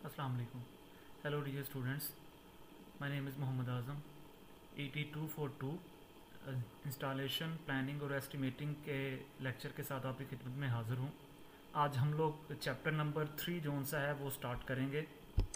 Assalamu alaikum. Hello dear students. My name is Mohammad Azam. 8242 installation planning और estimating के lecture के साथ आपकी खिदमत में हाज़िर हूँ। आज हम लोग चैप्टर नंबर 3 जोन सा है वो स्टार्ट करेंगे।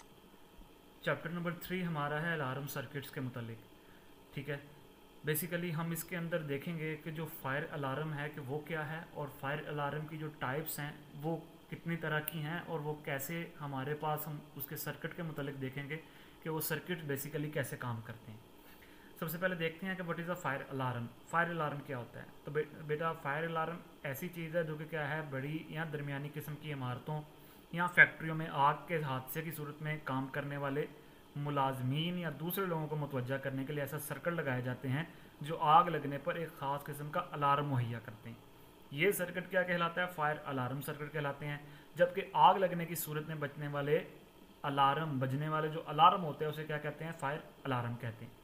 चैप्टर नंबर 3 हमारा है अलार्म सर्किट्स के मुतालिक। ठीक है, बेसिकली हम इसके अंदर देखेंगे कि जो फायर अलार्म है कि वो क्या है और फायर अलार्म की जो टाइप्स हैं वो कितनी तरह की हैं और वो कैसे हमारे पास, हम उसके सर्किट के मुतालिक देखेंगे कि वो सर्किट बेसिकली कैसे काम करते हैं। सबसे पहले देखते हैं कि what is a fire alarm. Fire alarm क्या होता है? तो बेटा फायर अलार्म ऐसी चीज़ है जो कि क्या है, बड़ी या दरमियानी किस्म की इमारतों या फैक्ट्रियों में आग के हादसे की सूरत में काम करने वाले मुलाजमीन या दूसरे लोगों को मुतवज्जा करने के लिए ऐसा सर्किट लगाए जाते हैं जो आग लगने पर एक ख़ास किस्म का अलार्म मुहैया करते हैं। ये सर्किट क्या कहलाता है? फायर अलार्म सर्किट कहलाते हैं। जबकि आग लगने की सूरत में बचने वाले अलार्म, बजने वाले जो अलार्म होते हैं उसे क्या कहते हैं? फायर अलार्म कहते हैं।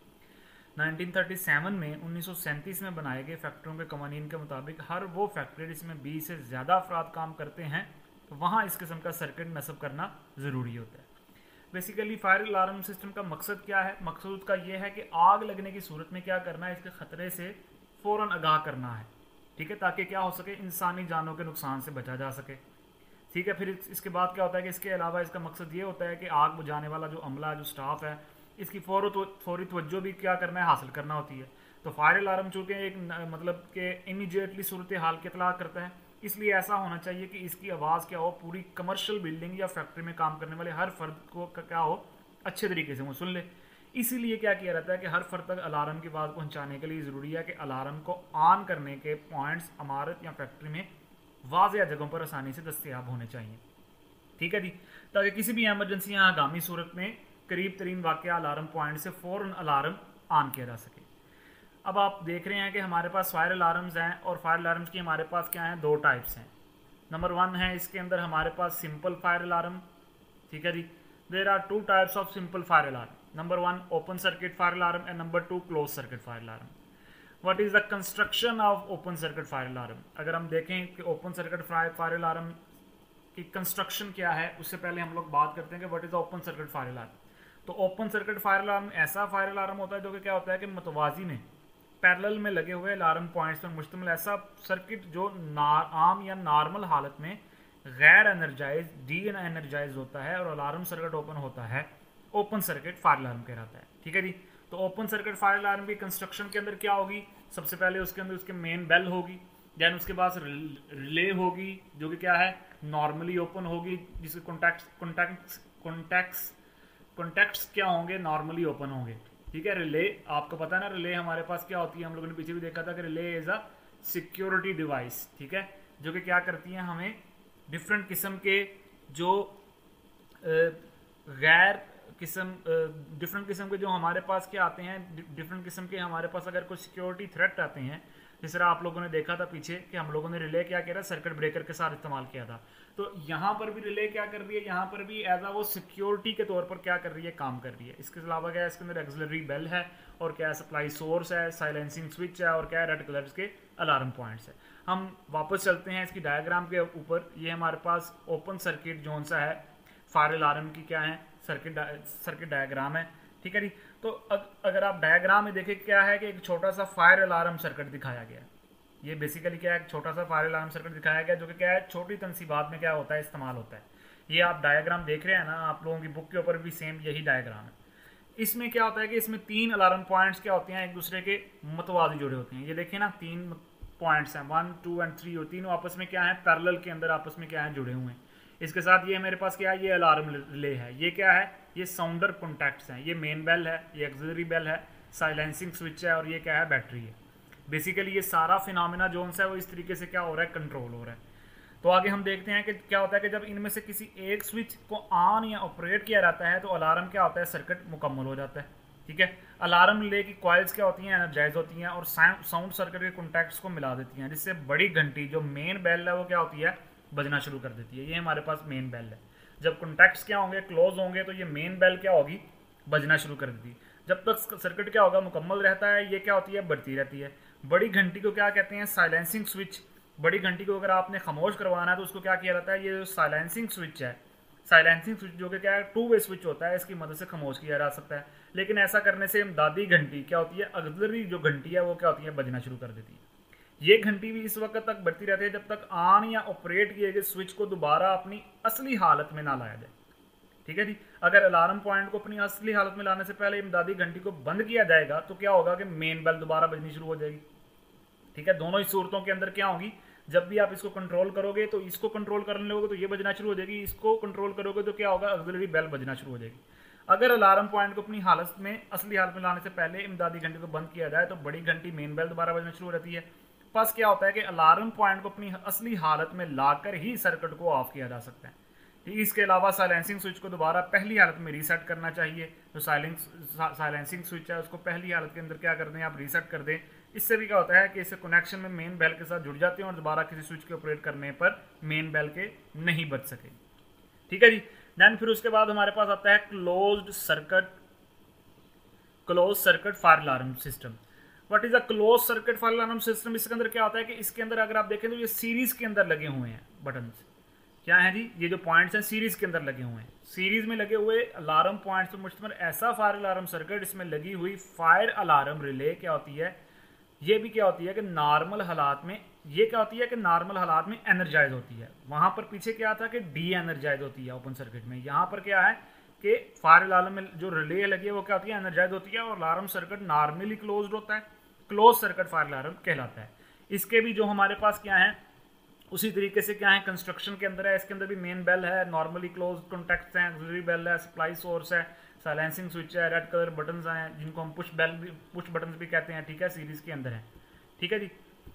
1937 में 1937 में बनाए गए फैक्ट्रियों के कवानीन के मुताबिक हर वो फैक्ट्री जिसमें 20 से ज़्यादा अफराद काम करते हैं तो वहाँ इस किस्म का सर्किट नस्ब करना ज़रूरी होता है। बेसिकली फायर अलार्म सिस्टम का मकसद क्या है? मकसद का ये है कि आग लगने की सूरत में क्या करना है, इसके ख़तरे से फ़ौरन आगाह करना है। ठीक है, ताकि क्या हो सके, इंसानी जानों के नुकसान से बचा जा सके। ठीक है, फिर इसके बाद क्या होता है कि इसके अलावा इसका मकसद ये होता है कि आग बुझाने वाला जो अमला, जो स्टाफ है, इसकी फौरी तवज्जो भी क्या करना है, हासिल करना होती है। तो फायर अलार्म चूँकि एक मतलब कि इमीडिएटली सूरत हाल की इतला करता है, इसलिए ऐसा होना चाहिए कि इसकी आवाज़ क्या हो, पूरी कमर्शियल बिल्डिंग या फैक्ट्री में काम करने वाले हर फर्द को क्या हो, अच्छे तरीके से वो सुन ले। इसीलिए क्या किया जाता है कि हर फर्द तक अलार्म की आवाज़ पहुंचाने के लिए ज़रूरी है कि अलार्म को ऑन करने के पॉइंट्स इमारत या फैक्ट्री में वाज़ेह जगहों पर आसानी से दस्तयाब होने चाहिए। ठीक है जी, ताकि किसी भी एमरजेंसी या आगामी सूरत में करीब तरीन वाक़या अलार्म पॉइंट से फ़ौरन अलार्म ऑन किया जा सके। अब आप देख रहे हैं कि हमारे पास फायर अलार्म्स हैं और फायर अलार्म्स की हमारे पास क्या हैं, दो टाइप्स हैं। नंबर 1 है, इसके अंदर हमारे पास सिंपल फायर अलार्म। ठीक है जी, there are 2 types of simple fire alarm. Number 1 open circuit fire alarm and number 2 close circuit fire alarm. What is the construction of open circuit fire alarm? अगर हम देखें कि ओपन सर्किट फायर अलार्म की construction क्या है, उससे पहले हम लोग बात करते हैं कि what is the open circuit fire alarm. तो ओपन सर्किट फायर अलार्म ऐसा फायर अलार्म होता है जो कि क्या होता है कि मतवाजी में, पैरेलल में लगे हुए अलार्म पॉइंट्स पर मुश्तमिल ऐसा सर्किट जो आम या नॉर्मल हालत में गैर एनर्जाइज, डी एनर्जाइज होता है और अलार्म सर्किट ओपन होता है, ओपन सर्किट फायर अलार्म कहलाता है। ठीक है जी, तो ओपन सर्किट फायर अलार्म की कंस्ट्रक्शन के अंदर क्या होगी? सबसे पहले उसके अंदर उसके मेन बेल होगी, देन उसके बाद रिले होगी जो कि क्या है, नॉर्मली ओपन होगी, जिसके कॉन्टैक्ट्स क्या होंगे, नॉर्मली ओपन होंगे। ठीक है, रिले आपको पता है ना, रिले हमारे पास क्या होती है, हम लोगों ने पीछे भी देखा था कि relay is a security device. ठीक है, जो कि क्या करती है, हमें डिफरेंट किस्म के जो गैर किस्म डिफरेंट किस्म के जो हमारे पास क्या आते हैं, डिफरेंट किस्म के हमारे पास अगर कोई सिक्योरिटी थ्रेट आते हैं, जिस तरह आप लोगों ने देखा था पीछे कि हम लोगों ने रिले क्या किया था, सर्किट ब्रेकर के साथ इस्तेमाल किया था। तो यहाँ पर भी रिले क्या कर रही है, यहाँ पर भी एज आ वो सिक्योरिटी के तौर पर क्या कर रही है, काम कर रही है। इसके अलावा क्या है, इसके अंदर एक्सिलरी बेल है और क्या है, सप्लाई सोर्स है, साइलेंसिंग स्विच है और क्या है, रेड कलर्स के अलार्म पॉइंट्स है। हम वापस चलते हैं इसकी डायग्राम के ऊपर। ये हमारे पास ओपन सर्किट जोन सा है, फायर अलार्म की क्या है, सर्किट डायग्राम है। ठीक है जी, तो अगर आप डायग्राम में देखें क्या है कि एक छोटा सा फायर अलार्म सर्किट दिखाया गया। ये बेसिकली क्या है, एक छोटा सा फायर अलार्म सर्किट दिखाया गया जो कि क्या है, छोटी तनसीबात में क्या होता है, इस्तेमाल होता है। ये आप डायग्राम देख रहे हैं ना, आप लोगों की बुक के ऊपर भी सेम यही डायग्राम है। इसमें क्या होता है कि इसमें 3 अलार्म पॉइंट्स क्या होते हैं, एक दूसरे के मतवाजी जुड़े होते हैं। ये देखिए ना, 3 पॉइंट्स हैं, 1 2 एंड 3, और तीनों आपस में क्या है, पैरेलल के अंदर आपस में क्या है, जुड़े हुए हैं। इसके साथ ये मेरे पास क्या है, ये अलार्म रिले है, ये क्या है, ये साउंडर कॉन्टैक्ट्स हैं, ये मेन बेल है, ये एक्सिलरी बेल है, साइलेंसिंग स्विच है और ये क्या है, बैटरी है। बेसिकली ये सारा फिनोमिना जो है वो इस तरीके से क्या हो रहा है, कंट्रोल हो रहा है। तो आगे हम देखते हैं कि क्या होता है कि जब इनमें से किसी एक स्विच को ऑन या ऑपरेट किया जाता है तो अलार्म क्या होता है, सर्किट मुकम्मल हो जाता है। ठीक है, अलार्म रिले की कॉइल्स क्या होती हैं, एनर्जाइज होती हैं और साउंड सर्किट के कॉन्टैक्ट्स को मिला देती हैं, जिससे बड़ी घंटी जो मेन बेल है वो क्या होती है, बजना शुरू कर देती है। ये हमारे पास मेन बेल है। जब कॉन्टैक्ट्स क्या होंगे, क्लोज होंगे, तो ये मेन बेल क्या होगी, बजना शुरू कर देती है। जब तक सर्किट क्या होगा, मुकम्मल रहता है, ये क्या होती है, बढ़ती रहती है। बड़ी घंटी को क्या कहते हैं, साइलेंसिंग स्विच। बड़ी घंटी को अगर आपने खामोश करवाना है तो उसको क्या किया जाता है, ये जो साइलेंसिंग स्विच है साइलेंसिंग स्विच जो कि क्या है, टू वे स्विच होता है, इसकी मदद से खामोश किया जा सकता है। लेकिन ऐसा करने से इमदादी घंटी क्या होती है, ऑक्सिलरी जो घंटी है वो क्या होती है, बजना शुरू कर देती है। ये घंटी भी इस वक्त तक बजती रहती है जब तक ऑन या ऑपरेट किए गए स्विच को दोबारा अपनी असली हालत में ना लाया जाए। ठीक है जी। अगर अलार्म पॉइंट को अपनी असली हालत में लाने से पहले इमदादी घंटी को बंद किया जाएगा तो क्या होगा कि मेन बेल दोबारा बजनी शुरू हो जाएगी। ठीक है, दोनों ही सूरतों के अंदर क्या होगी, जब भी आप इसको कंट्रोल करोगे तो इसको कंट्रोल करने लगोगे तो ये बजना शुरू हो जाएगी, इसको कंट्रोल करोगे तो क्या होगा, ऑक्सिलरी बेल बजना शुरू हो जाएगी। अगर अलार्म पॉइंट को अपनी हालत में असली हालत में लाने से पहले इमदादी घंटी को बंद किया जाए तो बड़ी घंटी मेन बेल दोबारा बजना शुरू हो जाती है। बस क्या होता है कि अलार्म पॉइंट को अपनी असली हालत में लाकर ही सर्किट को ऑफ किया जा सकता है। इसके अलावा साइलेंसिंग स्विच को दोबारा पहली हालत में रीसेट करना चाहिए। तो साइलेंसिंग स्विच है उसको पहली हालत के अंदर क्या कर दें, आप रीसेट कर दें। इससे भी क्या होता है कि इससे कनेक्शन में मेन बेल के साथ जुड़ जाते हैं और दोबारा किसी स्विच के ऑपरेट करने पर मेन बेल के नहीं बच सके। ठीक है जी। देन फिर उसके बाद हमारे पास आता है close circuit fire alarm system. What is a close circuit fire alarm system? इसके अंदर क्या होता है कि इसके अंदर अगर आप देखें तो ये सीरीज के अंदर लगे हुए हैं बटन। क्या है जी, ये जो पॉइंट्स हैं सीरीज के अंदर लगे हुए हैं। सीरीज में लगे हुए अलार्म पॉइंट्स पर मुश्तमिल ऐसा फायर अलार्म सर्किट, इसमें लगी हुई फायर अलार्म रिले क्या होती है, ये भी क्या होती है कि नॉर्मल हालात में, ये क्या होती है कि नॉर्मल हालात में एनर्जाइज होती है। वहां पर पीछे क्या था कि डी एनर्जाइज होती है ओपन सर्किट में। यहाँ पर क्या है कि फायर अलार्म में जो रिले लगी है वो क्या होती है, एनर्जाइज होती है और अलार्म सर्किट नॉर्मली क्लोज होता है। क्लोज सर्किट फायर अलार्म कहलाता है। इसके भी जो हमारे पास क्या है उसी तरीके से क्या है कंस्ट्रक्शन के अंदर है, इसके अंदर भी मेन बेल है, नॉर्मली क्लोज कॉन्टैक्ट्स हैं, ऑक्सिलरी बेल है, सप्लाई सोर्स है, साइलेंसिंग स्विच है, रेड कलर बटन्स हैं जिनको हम पुश बटन्स भी कहते हैं। ठीक है, सीरीज के अंदर है। ठीक है जी।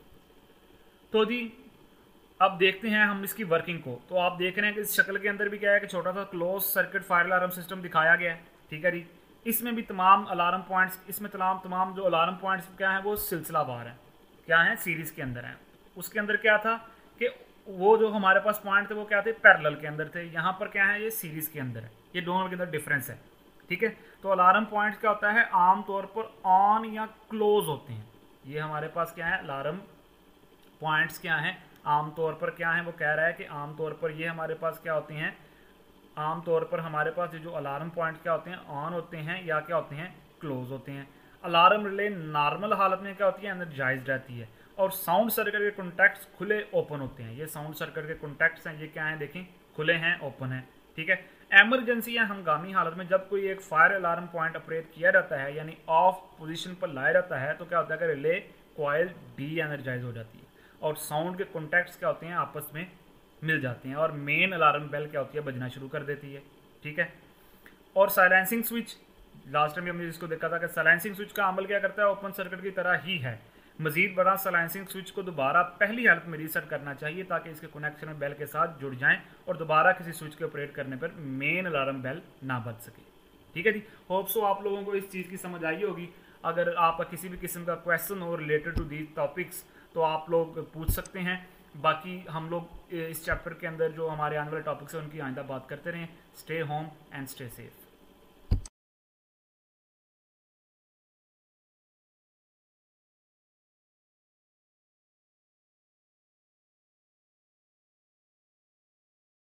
तो जी अब देखते हैं हम इसकी वर्किंग को। तो आप देख रहे हैं कि इस शक्ल के अंदर भी क्या है कि छोटा सा close circuit fire alarm system दिखाया गया है। ठीक है जी। इसमें भी तमाम अलार्म पॉइंट्स, इसमें तमाम जो अलार्म पॉइंट्स क्या है वो सिलसिलावार है, क्या है सीरीज के अंदर है। उसके अंदर क्या था कि वो जो हमारे पास पॉइंट थे वो क्या थे, पैरेलल के अंदर थे। यहाँ पर क्या है, ये सीरीज के अंदर है। ये दोनों के अंदर डिफरेंस है। ठीक है। तो अलार्म पॉइंट क्या होता है, आमतौर पर ऑन या क्लोज होते हैं। ये हमारे पास क्या है, अलार्म पॉइंट्स क्या है आमतौर पर क्या है, वो कह रहा है कि आमतौर पर ये हमारे पास क्या होते हैं, आमतौर पर हमारे पास ये जो अलार्म पॉइंट क्या होते हैं, ऑन होते हैं या क्या होते हैं, क्लोज होते हैं। अलार्म रिले नॉर्मल हालत में क्या होती है, एनर्जाइज रहती है। और साउंड सर्किट के कॉन्टैक्ट्स खुले ओपन होते हैं। ये साउंड सर्किट के कॉन्टैक्ट्स हैं, ये क्या है देखें, खुले हैं, ओपन है। ठीक है। एमरजेंसी या हंगामी हालत में जब कोई एक फायर अलार्म पॉइंट ऑपरेट किया जाता है यानी ऑफ पोजीशन पर लाया जाता है तो क्या होता है कि रिले कॉइल डी एनर्जाइज हो जाती है और साउंड के कॉन्टैक्ट्स क्या होते हैं, आपस में मिल जाते हैं और मेन अलार्म बेल क्या होती है, बजना शुरू कर देती है। ठीक है। और साइलेंसिंग स्विच, लास्ट टाइम हमने इसको देखा था कि साइलेंसिंग स्विच का अमल क्या करता है, ओपन सर्किट की तरह ही है। मजीद बड़ा साइलेंसिंग स्विच को दोबारा पहली हालत में रीसेट करना चाहिए ताकि इसके कनेक्शन में बेल के साथ जुड़ जाएं और दोबारा किसी स्विच के ऑपरेट करने पर मेन अलार्म बेल ना बज सके। ठीक है जी। होप सो आप लोगों को इस चीज़ की समझ आई होगी। अगर आपका किसी भी किस्म का क्वेश्चन हो रिलेटेड टू दीज टॉपिक्स तो आप लोग पूछ सकते हैं। बाकी हम लोग इस चैप्टर के अंदर जो हमारे आने वाले टॉपिक्स हैं उनकी आइंदा बात करते रहें। Stay home and stay safe.